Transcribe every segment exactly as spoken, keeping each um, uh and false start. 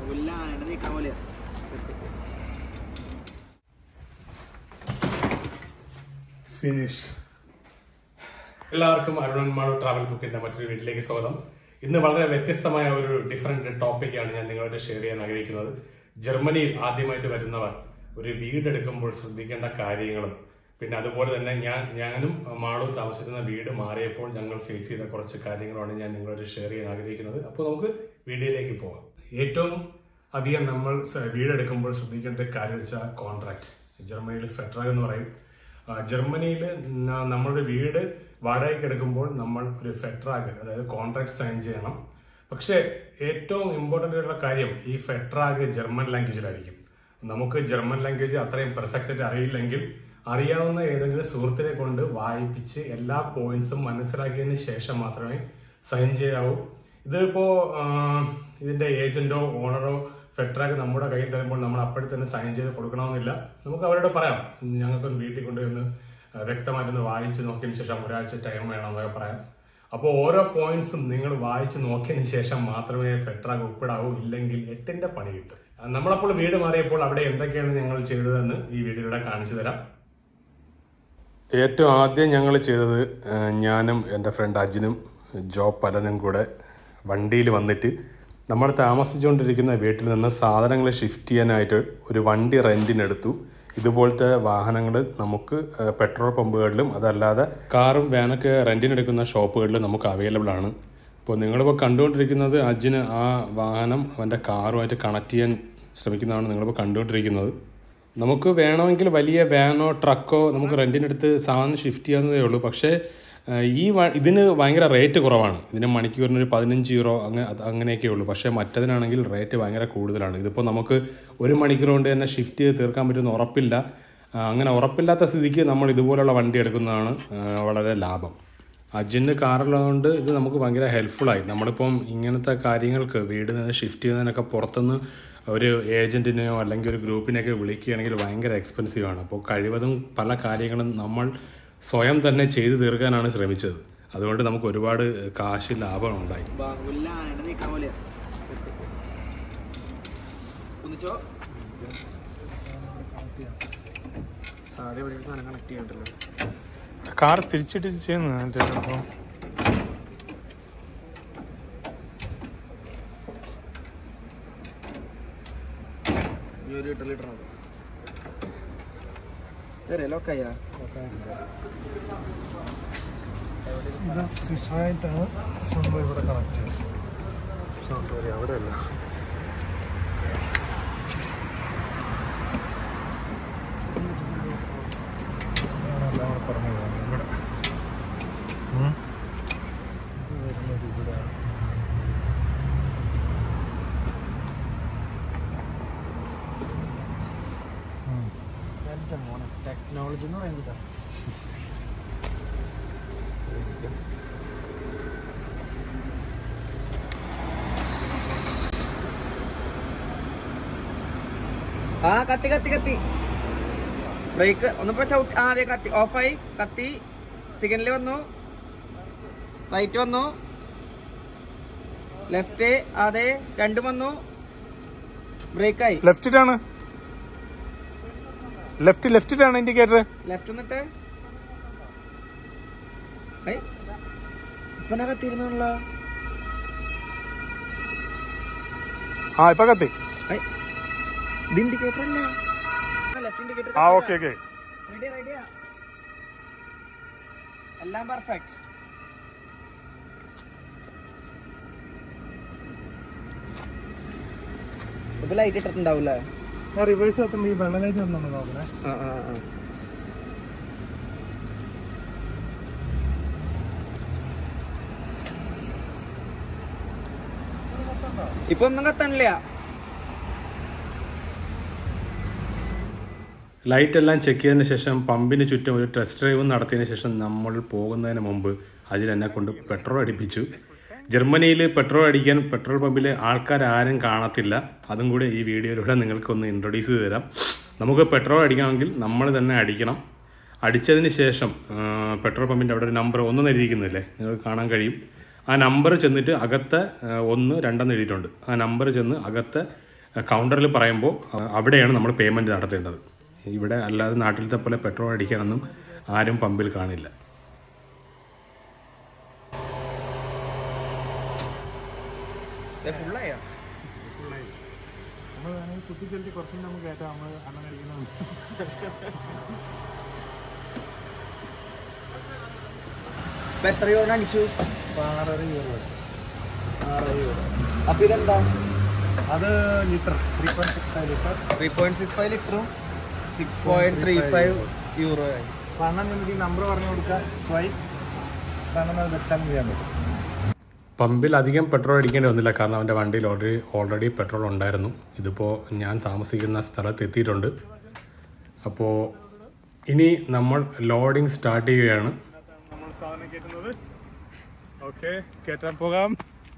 Finish. എല്ലാവർക്കും Arun Malu travel ബുക്കിന്റെ മറ്റൊരു വീട്ടിലേക്ക് സ്വാഗതം. ഇന്ന് വളരെ വ്യത്യസ്തമായ ഒരു ഡിഫറെന്റ് ടോപ്പിക്കാണ് ഞാൻ നിങ്ങളോട് ഷെയർ ചെയ്യാൻ ആഗ്രഹിക്കുന്നത്. ജർമ്മനിയിൽ ആദ്യമായിട്ട് വരുന്നവർ ഒരു വീടെടുക്കുമ്പോൾ ശ്രദ്ധിക്കേണ്ട കാര്യങ്ങളും പിന്നെ അതുപോലെ തന്നെ ഞാൻ ഞാനും മാളും താമസിക്കുന്ന വീട് മാറിയപ്പോൾ ഞങ്ങൾ ഫേസ് ചെയ്ത കുറച്ച് കാര്യങ്ങളാണ് ഞാൻ നിങ്ങളോട് ഷെയർ ചെയ്യാൻ ആഗ്രഹിക്കുന്നത്. അപ്പോൾ നമുക്ക് വീഡിയോയിലേക്ക് പോകാം. ഏറ്റവും അധികം നമ്മൾ വീടെടുക്കുമ്പോൾ ശ്രദ്ധിക്കേണ്ട കാര്യം വെച്ചാൽ കോൺട്രാക്ട്. ജർമ്മനിയിൽ ഫെട്രാഗ് എന്ന് പറയും. ജർമ്മനിയിൽ നമ്മളുടെ വീട് വാടകയ്ക്ക് എടുക്കുമ്പോൾ നമ്മൾ ഒരു ഫെട്രാഗ് അതായത് കോൺട്രാക്ട് സൈൻ ചെയ്യണം. പക്ഷേ ഏറ്റവും ഇമ്പോർട്ടൻ്റ് ആയിട്ടുള്ള കാര്യം ഈ ഫെട്രാഗ് ജർമ്മൻ ലാംഗ്വേജിലായിരിക്കും. നമുക്ക് ജർമ്മൻ ലാംഗ്വേജ് അത്രയും പെർഫെക്റ്റ് ആയിട്ട് അറിയില്ലെങ്കിൽ അറിയാവുന്ന ഏതെങ്കിലും സുഹൃത്തിനെ കൊണ്ട് വായിപ്പിച്ച് എല്ലാ പോയിന്റ്സും മനസ്സിലാക്കിയതിന് ശേഷം മാത്രമേ സൈൻ ചെയ്യാവൂ. ഇതിപ്പോ ഇതിന്റെ ഏജന്റോ ഓണറോ ഫെട്രാഗ് നമ്മുടെ കയ്യിൽ തരുമ്പോൾ നമ്മൾ അപ്പോഴും തന്നെ സൈൻ ചെയ്ത് കൊടുക്കണമെന്നില്ല. നമുക്ക് അവരോട് പറയാം, ഞങ്ങൾക്കൊന്ന് വീട്ടിൽ കൊണ്ടുവന്ന് വ്യക്തമായിട്ടൊന്ന് വായിച്ച് നോക്കിയതിന് ശേഷം ഒരാഴ്ച ടൈം വേണം എന്നൊക്കെ പറയാം. അപ്പോൾ ഓരോ പോയിന്റ്സും നിങ്ങൾ വായിച്ച് നോക്കിയതിന് ശേഷം മാത്രമേ ഫെട്രാഗ് ഒപ്പിടാവൂ, ഇല്ലെങ്കിൽ എട്ടിന്റെ പണി കിട്ടും. നമ്മളപ്പോൾ വീട് മാറിയപ്പോൾ അവിടെ എന്തൊക്കെയാണ് ഞങ്ങൾ ചെയ്തതെന്ന് ഈ വീഡിയോയിലൂടെ കാണിച്ചു തരാം. ഏറ്റവും ആദ്യം ഞങ്ങൾ ചെയ്തത് ഞാനും എൻ്റെ ഫ്രണ്ട് അജിനും ജോബ് പലനും കൂടെ വണ്ടിയിൽ വന്നിട്ട് നമ്മൾ താമസിച്ചുകൊണ്ടിരിക്കുന്ന വീട്ടിൽ നിന്ന് സാധനങ്ങൾ ഷിഫ്റ്റ് ചെയ്യാനായിട്ട് ഒരു വണ്ടി റെൻറ്റിനെടുത്തു. ഇതുപോലത്തെ വാഹനങ്ങൾ നമുക്ക് പെട്രോൾ പമ്പുകളിലും അതല്ലാതെ കാറും വാനൊക്കെ റെൻറ്റിനെടുക്കുന്ന ഷോപ്പുകളിലും നമുക്ക് അവൈലബിൾ ആണ്. ഇപ്പോൾ നിങ്ങളിപ്പോൾ കണ്ടുകൊണ്ടിരിക്കുന്നത് അജിന് ആ വാഹനം അവൻ്റെ കാറുമായിട്ട് കണക്ട് ചെയ്യാൻ ശ്രമിക്കുന്നതാണ് നിങ്ങളിപ്പോൾ കണ്ടുകൊണ്ടിരിക്കുന്നത്. നമുക്ക് വേണമെങ്കിൽ വലിയ വാനോ ട്രക്കോ നമുക്ക് റെൻറ്റിനെടുത്ത് സാധനം ഷിഫ്റ്റ് ചെയ്യാവുന്നതേ ഉള്ളൂ. പക്ഷേ ഈ ഇതിന് ഭയങ്കര റേറ്റ് കുറവാണ്. ഇതിന് മണിക്കൂറിനൊരു പതിനഞ്ച് യൂറോ അങ്ങനെ അങ്ങനെയൊക്കെ ഉള്ളൂ. പക്ഷേ മറ്റതിനാണെങ്കിൽ റേറ്റ് ഭയങ്കര കൂടുതലാണ്. ഇതിപ്പോൾ നമുക്ക് ഒരു മണിക്കൂർ കൊണ്ട് തന്നെ ഷിഫ്റ്റ് ചെയ്ത് തീർക്കാൻ പറ്റുമെന്ന് ഉറപ്പില്ല. അങ്ങനെ ഉറപ്പില്ലാത്ത സ്ഥിതിക്ക് നമ്മൾ ഇതുപോലുള്ള വണ്ടി എടുക്കുന്നതാണ് വളരെ ലാഭം. അജിന് കാറുള്ളതുകൊണ്ട് ഇത് നമുക്ക് ഭയങ്കര ഹെൽപ്ഫുള്ളായി. നമ്മളിപ്പം ഇങ്ങനത്തെ കാര്യങ്ങൾക്ക് വീട് നിന്ന് ഷിഫ്റ്റ് ചെയ്യുന്നതിനൊക്കെ പുറത്തുനിന്ന് ഒരു ഏജൻറ്റിനെയോ അല്ലെങ്കിൽ ഒരു ഗ്രൂപ്പിനെയൊക്കെ വിളിക്കുകയാണെങ്കിൽ ഭയങ്കര എക്സ്പെൻസീവ് ആണ്. അപ്പോൾ കഴിവതും പല കാര്യങ്ങളും നമ്മൾ സ്വയം തന്നെ ചെയ്തു തീർക്കാനാണ് ശ്രമിച്ചത്. അതുകൊണ്ട് നമുക്ക് ഒരുപാട് കാശ് ലാഭം ഉണ്ടായി. കാർ തിരിച്ചിട്ട് ചെയ്യുന്നു. ഇത് സ്വിച്ചായിട്ടാണ് സംഭവം ഇവിടെ കണക്ട് ചെയ്യുന്നത്. സോറി അവിടെ അല്ല. എല്ലാം പറഞ്ഞു പോകാം. ഇവിടെ ഇത് വരുന്നത് ഇവിടെ ടെക്നോളജി എന്ന് പറയുന്നത്. ആ കത്തി കത്തി കത്തി ബ്രേക്ക് ഒന്നിപ്പോ ചവിട്ടി. ആ അതെ കത്തി ഓഫായി. കത്തി സിഗ്നല് വന്നു. റൈറ്റ് വന്നു, ലെഫ്റ്റ് അതെ രണ്ടും വന്നു. ബ്രേക്കായി. ലെഫ്റ്റിലാണ് ലെഫ്റ്റ് ലെഫ്റ്റിലാണ് ഇൻഡിക്കേറ്റർ. ലെഫ്റ്റ് വന്നിട്ട് ഇപ്പൊ കത്തിരുന്നുള്ള. ആ ഇപ്പൊ കത്തി. ഇത് ഇൻഡിക്കേറ്റർ അല്ല, ലെഫ്റ്റ് ഇൻഡിക്കേറ്റർ. ആ ഓക്കെ ഓക്കെ റെഡി റെഡിയാ, എല്ലാം പെർഫെക്റ്റ്. ഇപ്പൊ ലൈറ്റ് ഇട്ടിട്ടുണ്ടാവൂലേ? റിവേഴ്സ് എത്തുമ്പോ ഈ വെള്ള ലൈറ്റ് വന്നു നോക്കണേ. ആ ആ ആ ഇപ്പൊ ഒന്നും കത്തണില്ല. ലൈറ്റ് എല്ലാം ചെക്ക് ചെയ്തതിന് ശേഷം പമ്പിന് ചുറ്റും ഒരു ടെസ്റ്റ് ഡ്രൈവ് നടത്തിയതിന് ശേഷം നമ്മൾ പോകുന്നതിന് മുമ്പ് അതിൽ എന്നെ കൊണ്ട് പെട്രോൾ അടിപ്പിച്ചു. ജർമ്മനിയിൽ പെട്രോൾ അടിക്കാൻ പെട്രോൾ പമ്പിൽ ആൾക്കാർ ആരും കാണത്തില്ല. അതും കൂടി ഈ വീഡിയോയിലൂടെ നിങ്ങൾക്കൊന്ന് ഇൻട്രൊഡ്യൂസ് ചെയ്ത് തരാം. നമുക്ക് പെട്രോൾ അടിക്കണമെങ്കിൽ നമ്മൾ തന്നെ അടിക്കണം. അടിച്ചതിന് ശേഷം പെട്രോൾ പമ്പിൻ്റെ അവിടെ ഒരു നമ്പർ ഒന്നും എഴുതിയിരിക്കുന്നില്ലേ, നിങ്ങൾക്ക് കാണാൻ കഴിയും. ആ നമ്പർ ചെന്നിട്ട് അകത്തെ ഒന്ന് രണ്ടെന്ന് എഴുതിയിട്ടുണ്ട്. ആ നമ്പർ ചെന്ന് അകത്തെ കൗണ്ടറിൽ പറയുമ്പോൾ അവിടെയാണ് നമ്മൾ പേയ്മെൻറ്റ് നടത്തേണ്ടത്. ഇവിടെ അല്ലാതെ നാട്ടിലത്തെ പോലെ പെട്രോൾ അടിക്കാനൊന്നും ആരും പമ്പിൽ കാണില്ല. കുത്തിച്ചെലുത്തി കുറച്ചും നമുക്ക് കയറ്റാം. നമ്മൾ അണ്ണൻ അടിക്കുന്ന എത്ര യൂറോ അടിച്ചു? ആറര യൂറോ. ആറര യൂറോ. അപ്പൊ ഇതെന്താ? അത് litre three point six five litre three point six five ലിറ്ററും six point three five euro ആയി. അപ്പം അണ്ണൻ നമുക്ക് ഈ നമ്പർ പറഞ്ഞു കൊടുക്കാം. സ്വൈപ്പ് കാരണം അത് വെച്ചാൽ ചെയ്യാൻ പറ്റും. പമ്പിൽ അധികം പെട്രോൾ അടിക്കേണ്ടി വന്നില്ല, കാരണം അവൻ്റെ വണ്ടിയിൽ ഓൾറെഡി ഓൾറെഡി പെട്രോൾ ഉണ്ടായിരുന്നു. ഇതിപ്പോൾ ഞാൻ താമസിക്കുന്ന സ്ഥലത്ത് എത്തിയിട്ടുണ്ട്. അപ്പോൾ ഇനി നമ്മൾ ലോഡിങ് സ്റ്റാർട്ട് ചെയ്യുകയാണ്. നമ്മൾ സാധനം കയറ്റുന്നത്. ഓക്കെ, കയറ്റാൻ പോകാം.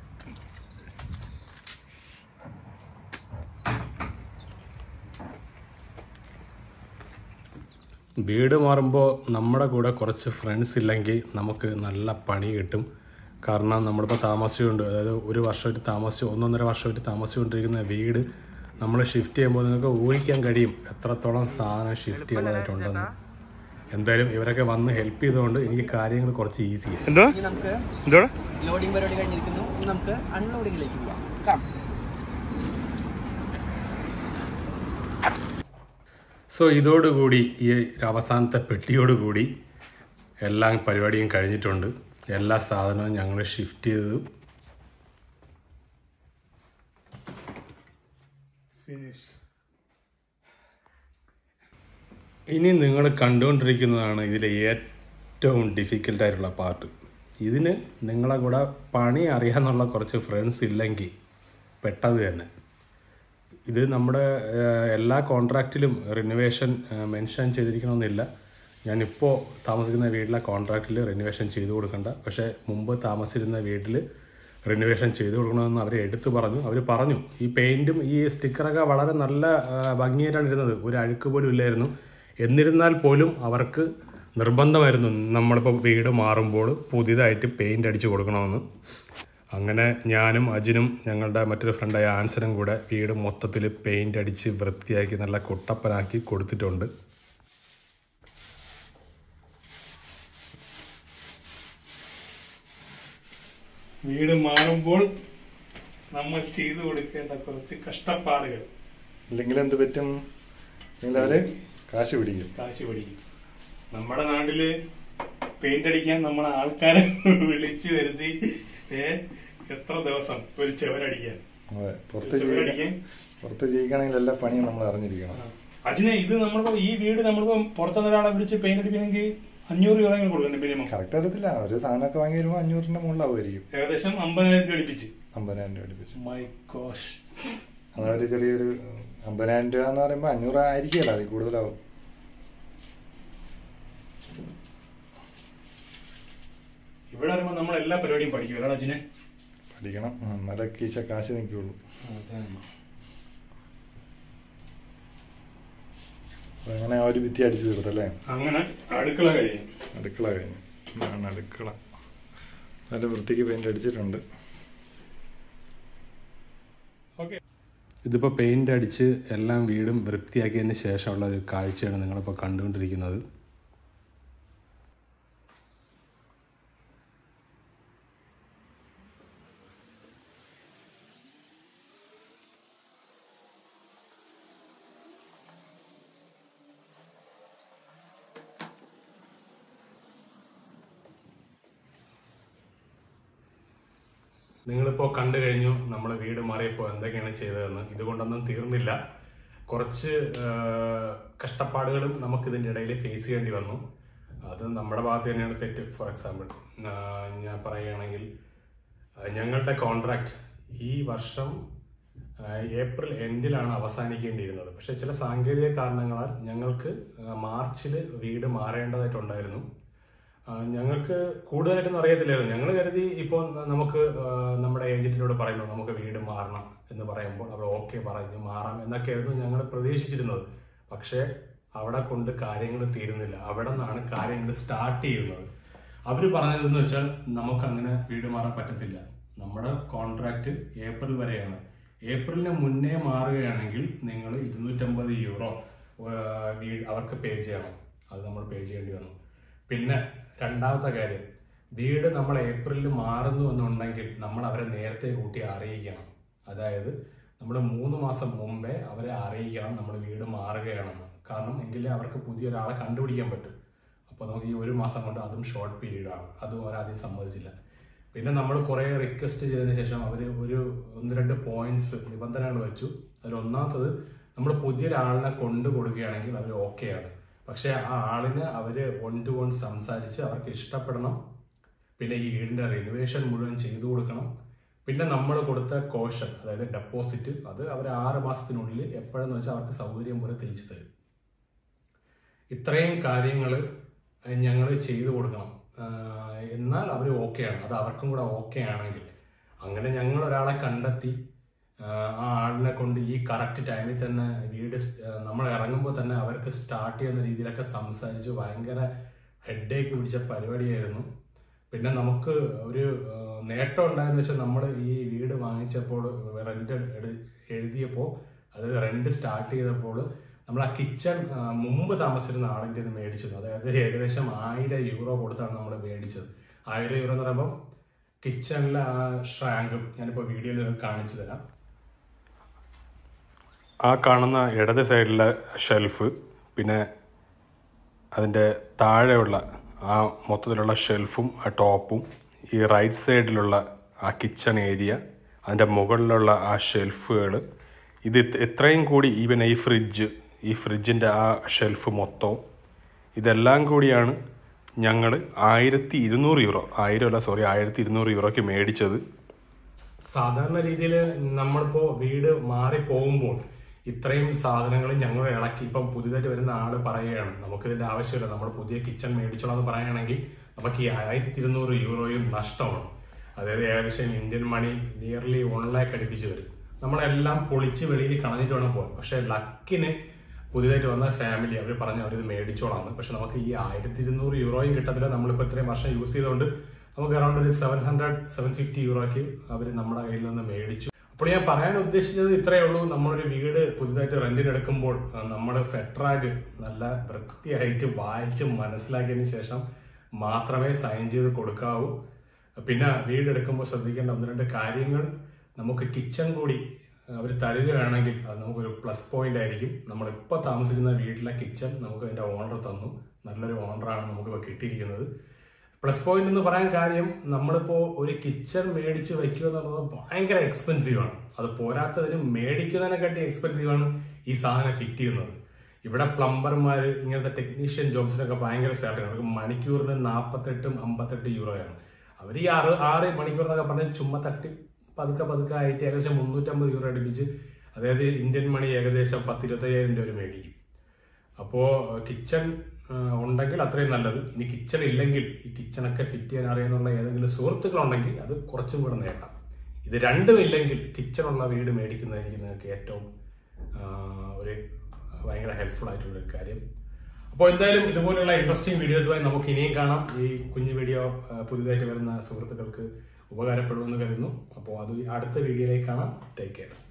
വീട് മാറുമ്പോൾ നമ്മുടെ കൂടെ കുറച്ച് ഫ്രണ്ട്സ് ഇല്ലെങ്കിൽ നമുക്ക് നല്ല പണി കിട്ടും. കാരണം നമ്മളിപ്പോൾ താമസിച്ചുകൊണ്ട്, അതായത് ഒരു വർഷമായിട്ട് താമസിച്ച് ഒന്നൊന്നര വർഷമായിട്ട് താമസിച്ചുകൊണ്ടിരിക്കുന്ന വീട് നമ്മൾ ഷിഫ്റ്റ് ചെയ്യുമ്പോൾ നിങ്ങൾക്ക് ഊഹിക്കാൻ കഴിയും എത്രത്തോളം സാധനം ഷിഫ്റ്റ് ചെയ്യേണ്ടതായിട്ടുണ്ടെന്ന്. എന്തായാലും ഇവരൊക്കെ വന്ന് ഹെൽപ്പ് ചെയ്തുകൊണ്ട് എനിക്ക് കാര്യങ്ങൾ കുറച്ച് ഈസിയാണ്. എന്തോ നമുക്ക് എന്തോ ലോഡിംഗ് പരിപാടി കഴിഞ്ഞിരിക്കുന്നു. നമുക്ക് അൺലോഡിങ്ങിലേക്ക് പോവാം. സോ ഇതോടുകൂടി ഈ അവസാനത്തെ പെട്ടിയോടുകൂടി എല്ലാ പരിപാടിയും കഴിഞ്ഞിട്ടുണ്ട്. എല്ലാ സാധനവും ഞങ്ങൾ ഷിഫ്റ്റ് ചെയ്തു. ഫിനിഷ്. ഇനി നിങ്ങൾ കണ്ടുകൊണ്ടിരിക്കുന്നതാണ് ഇതിലെ ഏറ്റവും ഡിഫിക്കൽട്ടായിട്ടുള്ള പാർട്ട്. ഇതിന് നിങ്ങളെ കൂടെ പണി അറിയാമെന്നുള്ള കുറച്ച് ഫ്രണ്ട്സ് ഇല്ലെങ്കിൽ പെട്ടത് തന്നെ. ഇത് നമ്മുടെ എല്ലാ കോൺട്രാക്റ്റിലും റിനോവേഷൻ മെൻഷൻ ചെയ്തിരിക്കണമെന്നില്ല. ഞാനിപ്പോൾ താമസിക്കുന്ന വീട്ടിലെ കോൺട്രാക്റ്റിൽ റിനോവേഷൻ ചെയ്തു കൊടുക്കണ്ട, പക്ഷേ മുമ്പ് താമസിച്ചിരുന്ന വീട്ടിൽ റിനോവേഷൻ ചെയ്തു കൊടുക്കണമെന്ന് അവർ എടുത്തു പറഞ്ഞു. അവർ പറഞ്ഞു ഈ പെയിൻറ്റും ഈ സ്റ്റിക്കറൊക്കെ വളരെ നല്ല ഭംഗിയായിട്ടാണ് ഇരുന്നത്, ഒരു അഴുക്ക് പോലും ഇല്ലായിരുന്നു. എന്നിരുന്നാൽ പോലും അവർക്ക് നിർബന്ധമായിരുന്നു നമ്മളിപ്പോൾ വീട് മാറുമ്പോൾ പുതിയതായിട്ട് പെയിൻ്റ് അടിച്ച് കൊടുക്കണമെന്ന്. അങ്ങനെ ഞാനും അജിനും ഞങ്ങളുടെ മറ്റൊരു ഫ്രണ്ടായ ആൻസനും കൂടെ വീട് മൊത്തത്തിൽ പെയിൻ്റ് അടിച്ച് വൃത്തിയാക്കി നല്ല കുട്ടപ്പനാക്കി കൊടുത്തിട്ടുണ്ട്. വീട് മാറുമ്പോൾ നമ്മൾ ചെയ്തു കൊടുക്കേണ്ട കുറച്ച് കഷ്ടപ്പാടുകൾ. ഇല്ലെങ്കിൽ എന്ത് പറ്റും? എല്ലാവരും കാശ് പിടിക്കും കാശ് പിടിക്കും. നമ്മുടെ നാട്ടില് പെയിന്റ് അടിക്കാൻ നമ്മളെ ആൾക്കാരെ വിളിച്ചു വരുത്തി ഏ എത്ര ദിവസം ഒരു ചെവരടിക്കാൻ. പുറത്ത് ജയിക്കണമെങ്കിൽ എല്ലാ പണിയും നമ്മൾ അറിഞ്ഞിരിക്കണം. അതിന് ഇത് നമ്മളിപ്പോ ഈ വീട് നമ്മളിപ്പോ പുറത്തുനിന്ന് ഒരാളെ വിളിച്ച് പെയിന്റ് അടിക്കണമെങ്കിൽ അഞ്ഞൂറ് രൂപ കൊടുക്കണ്ടേ മിനിമം? കറക്റ്റ് അറിയത്തില്ല, ഒരു സാധനമൊക്കെ വാങ്ങി വരുമ്പോൾ അഞ്ഞൂറിന്റെ മുകളിലാവുമായിരിക്കും. ഏകദേശം അമ്പതിനായിരം രൂപ അടുപ്പിച്ച്. അമ്പതിനായിരം രൂപ അടുപ്പിച്ച്. My gosh. അതൊരു ചെറിയൊരു അമ്പതിനായിരം രൂപ എന്ന് പറയുമ്പോൾ അഞ്ഞൂറ് ആയിരിക്കില്ല, അതിൽ കൂടുതലാവും. ഇവിടെ വരുമ്പോ നമ്മൾ എല്ലാ പരിപാടിയും പഠിക്കും അല്ലേ അജിനെ? പഠിക്കണം, എന്നാലേ കീശ കാശ് നിൽക്കുള്ളൂ. അങ്ങനെ ആ ഒരു ഭിത്തി അടിച്ചു തീർത്തല്ലേ? അങ്ങനെ അടുക്കള കഴിഞ്ഞു. അടുക്കള കഴിഞ്ഞു. ഇതാണ് അടുക്കള. നല്ല വൃത്തിക്ക് പെയിന്റ് അടിച്ചിട്ടുണ്ട്. ഓക്കെ, ഇതിപ്പോൾ പെയിന്റ് അടിച്ച് എല്ലാം വീടും വൃത്തിയാക്കിയതിന് ശേഷമുള്ള ഒരു കാഴ്ചയാണ് നിങ്ങളിപ്പോൾ കണ്ടുകൊണ്ടിരിക്കുന്നത്. നിങ്ങളിപ്പോൾ കണ്ടു കഴിഞ്ഞു നമ്മൾ വീട് മാറിയപ്പോൾ എന്തൊക്കെയാണ് ചെയ്തതെന്ന്. ഇതുകൊണ്ടൊന്നും തീർന്നില്ല, കുറച്ച് കഷ്ടപ്പാടുകളും നമുക്ക് ഇതിൻ്റെ ഇടയിൽ ഫേസ് ചെയ്യേണ്ടി വന്നു. അത് നമ്മുടെ ഭാഗത്ത് തന്നെയാണ് തെറ്റ്. ഫോർ എക്സാമ്പിൾ ഞാൻ പറയുകയാണെങ്കിൽ ഞങ്ങളുടെ കോൺട്രാക്ട് ഈ വർഷം ഏപ്രിൽ എൻഡിലാണ് അവസാനിക്കേണ്ടിയിരുന്നത്. പക്ഷെ ചില സാങ്കേതിക കാരണങ്ങളാൽ ഞങ്ങൾക്ക് മാർച്ചിൽ വീട് മാറേണ്ടതായിട്ടുണ്ടായിരുന്നു. ഞങ്ങൾക്ക് കൂടുതലായിട്ടൊന്നും അറിയത്തില്ലായിരുന്നു. ഞങ്ങൾ കരുതി ഇപ്പോൾ നമുക്ക് നമ്മുടെ ഏജന്റിനോട് പറയുന്നു നമുക്ക് വീട് മാറണം എന്ന് പറയുമ്പോൾ അവർ ഓക്കെ പറഞ്ഞു മാറാം എന്നൊക്കെയായിരുന്നു ഞങ്ങൾ പ്രതീക്ഷിച്ചിരുന്നത്. പക്ഷേ അവിടെ കൊണ്ട് കാര്യങ്ങൾ തീരുന്നില്ല. അവിടെ നിന്നാണ് കാര്യങ്ങൾ സ്റ്റാർട്ട് ചെയ്യുന്നത്. അവർ പറഞ്ഞതെന്ന് വെച്ചാൽ നമുക്ക് അങ്ങനെ വീട് മാറാൻ പറ്റത്തില്ല. നമ്മുടെ കോൺട്രാക്ട് ഏപ്രിൽ വരെയാണ്. ഏപ്രിലിന് മുന്നേ മാറുകയാണെങ്കിൽ നിങ്ങൾ ഇരുന്നൂറ്റമ്പത് യൂറോ അവർക്ക് പേ ചെയ്യണം. അത് നമ്മൾ പേ ചെയ്യേണ്ടി വന്നു. പിന്നെ രണ്ടാമത്തെ കാര്യം, വീട് നമ്മൾ ഏപ്രിലിൽ മാറുന്നു എന്നുണ്ടെങ്കിൽ നമ്മൾ അവരെ നേരത്തെ കൂട്ടി അറിയിക്കണം. അതായത് നമ്മൾ മൂന്ന് മാസം മുമ്പേ അവരെ അറിയിക്കണം നമ്മൾ വീട് മാറുകയാണെന്ന്. കാരണം എങ്കിലേ അവർക്ക് പുതിയൊരാളെ കണ്ടുപിടിക്കാൻ പറ്റും. അപ്പോൾ നമുക്ക് ഈ ഒരു മാസം കൊണ്ട് അതും ഷോർട്ട് പീരീഡാണ്. അതും അവരാദ്യം സമ്മതിച്ചില്ല. പിന്നെ നമ്മൾ കുറേ റിക്വസ്റ്റ് ചെയ്തതിന് ശേഷം അവർ ഒരു ഒന്ന് രണ്ട് പോയിന്റ്സ് നിബന്ധനകൾ വെച്ചു. അതിൽ ഒന്നാമത്തത്, നമ്മൾ പുതിയൊരാളിനെ കൊണ്ടു കൊടുക്കുകയാണെങ്കിൽ അവർ ഓക്കെയാണ്. പക്ഷെ ആ ആളിന് അവർ വൺ ടു വൺ സംസാരിച്ച് അവർക്ക് ഇഷ്ടപ്പെടണം. പിന്നെ ഈ വീടിന്റെ റിനോവേഷൻ മുഴുവൻ ചെയ്തു കൊടുക്കണം. പിന്നെ നമ്മൾ കൊടുത്ത കോഷൻ, അതായത് ഡെപ്പോസിറ്റ്, അത് അവർ ആറ് മാസത്തിനുള്ളിൽ എപ്പോഴെന്ന് വെച്ചാൽ അവർക്ക് സൗകര്യം പോലെ തിരിച്ചു തരും. ഇത്രയും കാര്യങ്ങൾ ഞങ്ങൾ ചെയ്തു കൊടുക്കണം. എന്നാൽ അവർ ഓക്കെയാണ്. അത് അവർക്കും കൂടെ ഓക്കെ ആണെങ്കിൽ, അങ്ങനെ ഞങ്ങൾ ഒരാളെ കണ്ടെത്തി ആ ആളിനെ കൊണ്ട് ഈ കറക്റ്റ് ടൈമിൽ തന്നെ വീട് നമ്മൾ ഇറങ്ങുമ്പോൾ തന്നെ അവർക്ക് സ്റ്റാർട്ട് ചെയ്യുന്ന രീതിയിലൊക്കെ സംസാരിച്ച് ഭയങ്കര ഹെഡേക്ക് പിടിച്ച പരിപാടിയായിരുന്നു. പിന്നെ നമുക്ക് ഒരു നേട്ടം ഉണ്ടായെന്ന് വെച്ചാൽ നമ്മൾ ഈ വീട് വാങ്ങിച്ചപ്പോൾ റെന്റ് എഴുതിയപ്പോൾ, അത് റെന്റ് സ്റ്റാർട്ട് ചെയ്തപ്പോൾ നമ്മൾ ആ കിച്ചൺ മുമ്പ് താമസിച്ചിരുന്ന ആളിൻ്റെ ഇത് മേടിച്ചത്. അതായത് ഏകദേശം ആയിരം യൂറോ കൊടുത്താണ് നമ്മൾ മേടിച്ചത്. ആയിരം യൂറോ എന്ന് പറയുമ്പോൾ കിച്ചണിലെ ആ ഷ്രാങ്കും ഞാനിപ്പോൾ വീഡിയോയിൽ കാണിച്ചു തരാം. ആ കാണുന്ന ഇടത് സൈഡിലെ ഷെൽഫ്, പിന്നെ അതിൻ്റെ താഴെയുള്ള ആ മൊത്തത്തിലുള്ള ഷെൽഫും ആ ടോപ്പും, ഈ റൈറ്റ് സൈഡിലുള്ള ആ കിച്ചൺ ഏരിയ, അതിൻ്റെ മുകളിലുള്ള ആ ഷെൽഫുകൾ, ഇത് എത്രയും കൂടി, ഈവൻ ഈ ഫ്രിഡ്ജ്, ഈ ഫ്രിഡ്ജിൻ്റെ ആ ഷെൽഫ് മൊത്തവും, ഇതെല്ലാം കൂടിയാണ് ഞങ്ങൾ ആയിരത്തി ഇരുന്നൂറ് യൂറോ ആയിരം അല്ല സോറി ആയിരത്തി ഇരുന്നൂറ് യൂറോയ്ക്ക് മേടിച്ചത്. സാധാരണ രീതിയിൽ നമ്മളിപ്പോ വീട് മാറി പോകുമ്പോൾ ഇത്രയും സാധനങ്ങൾ ഞങ്ങൾ ഇളക്കി, ഇപ്പം പുതിയതായിട്ട് വരുന്ന ആള് പറയുകയാണ് നമുക്ക് ഇതിന്റെ ആവശ്യമില്ല, നമ്മൾ പുതിയ കിച്ചൺ മേടിച്ചോളാം എന്ന് പറയുകയാണെങ്കിൽ നമുക്ക് ഈ ആയിരത്തി ഇരുന്നൂറ് യൂറോയും നഷ്ടമാണ്. അതായത് ഏകദേശം Indian money nearly one lakh അടുപ്പിച്ച് വരും. നമ്മളെല്ലാം പൊളിച്ച് വെളിയിൽ കളഞ്ഞിട്ട് വേണം പോകാൻ. പക്ഷെ ലക്കിന് പുതിയതായിട്ട് വന്ന ഫാമിലി അവർ പറഞ്ഞ് അവരിത് മേടിച്ചോളാന്ന്. പക്ഷെ നമുക്ക് ഈ ആയിരത്തി ഇരുന്നൂറ് യൂറോയും കിട്ടത്തില്ല. നമ്മളിപ്പോൾ ഇത്രയും വർഷം യൂസ് ചെയ്തുകൊണ്ട് നമുക്ക് അറൗണ്ട് ഒരു സെവൻ ഹൺഡ്രഡ് സെവൻ ഫിഫ്റ്റി യൂറോയ്ക്ക് അവർ നമ്മുടെ കയ്യിൽ നിന്ന് മേടിച്ചു. അപ്പോൾ ഞാൻ പറയാൻ ഉദ്ദേശിച്ചത് ഇത്രയേ ഉള്ളൂ. നമ്മളൊരു വീട് പുതുതായിട്ട് റെന്റിന് എടുക്കുമ്പോൾ നമ്മൾ ഫെട്രാഗ് നല്ല വൃത്തിയായിട്ട് വായിച്ച് മനസ്സിലാക്കിയതിന് ശേഷം മാത്രമേ സൈൻ ചെയ്ത് കൊടുക്കാവൂ. പിന്നെ വീട് എടുക്കുമ്പോൾ ശ്രദ്ധിക്കേണ്ട ഒന്ന് രണ്ട് കാര്യങ്ങൾ, നമുക്ക് കിച്ചൺ കൂടി അവർ തരികയാണെങ്കിൽ അത് നമുക്കൊരു പ്ലസ് പോയിന്റ് ആയിരിക്കും. നമ്മളിപ്പോൾ താമസിക്കുന്ന വീട്ടിലെ കിച്ചൺ നമുക്ക് അതിന്റെ ഓണർ തന്നു. നല്ലൊരു ഓണറാണ് നമുക്കിപ്പോൾ കിട്ടിയിരിക്കുന്നത്. പ്ലസ് പോയിന്റ് എന്ന് പറയാൻ കാര്യം, നമ്മളിപ്പോ ഒരു കിച്ചൺ മേടിച്ച് വെക്കുക എന്നുള്ളത് ഭയങ്കര എക്സ്പെൻസീവ് ആണ്. അത് പോരാത്തതിന് മേടിക്കുന്നതിനെക്കാട്ടി എക്സ്പെൻസീവ് ആണ് ഈ സാധനം ഫിറ്റ് ചെയ്യുന്നത്. ഇവിടെ പ്ലംബർമാർ, ഇങ്ങനത്തെ ടെക്നീഷ്യൻ ജോബ്സിനൊക്കെ ഭയങ്കര സാലറി. അവർക്ക് മണിക്കൂറിന് നാൽപ്പത്തെട്ടും അമ്പത്തെട്ട് യൂറോയാണ്. അവർ ഈ ആറ് ആറ് മണിക്കൂർ എന്നൊക്കെ പറഞ്ഞ് ചുമ്മാ തട്ടി പതുക്കെ പതുക്കെ ആയിട്ട് ഏകദേശം മുന്നൂറ്റമ്പത് യൂറോ അടുപ്പിച്ച്, അതായത് ഇന്ത്യൻ മണി ഏകദേശം പത്തിരുപത്തയ്യായിരം രൂപ മേടിക്കും. അപ്പോൾ കിച്ചൺ ഉണ്ടെങ്കിൽ അത്രയും നല്ലത്. ഇനി കിച്ചൺ ഇല്ലെങ്കിൽ, ഈ കിച്ചണൊക്കെ ഫിറ്റ് ചെയ്യാൻ അറിയാനുള്ള ഏതെങ്കിലും സുഹൃത്തുക്കളുണ്ടെങ്കിൽ അത് കുറച്ചും കൂടെ നേട്ടാം. ഇത് രണ്ടും ഇല്ലെങ്കിൽ കിച്ചണുള്ള വീട് മേടിക്കുന്നതായിരിക്കും നിങ്ങൾക്ക് ഏറ്റവും ഒരു ഭയങ്കര ഹെൽപ്ഫുൾ ആയിട്ടുള്ള ഒരു കാര്യം. അപ്പോൾ എന്തായാലും ഇതുപോലുള്ള ഇൻട്രസ്റ്റിംഗ് വീഡിയോസുമായി നമുക്ക് ഇനിയും കാണാം. ഈ കുഞ്ഞു വീഡിയോ പുതിയതായിട്ട് വരുന്ന സുഹൃത്തുക്കൾക്ക് ഉപകാരപ്പെടുമെന്ന് കരുതുന്നു. അപ്പോൾ അത് അടുത്ത വീഡിയോയിലേക്ക് കാണാം. Take care.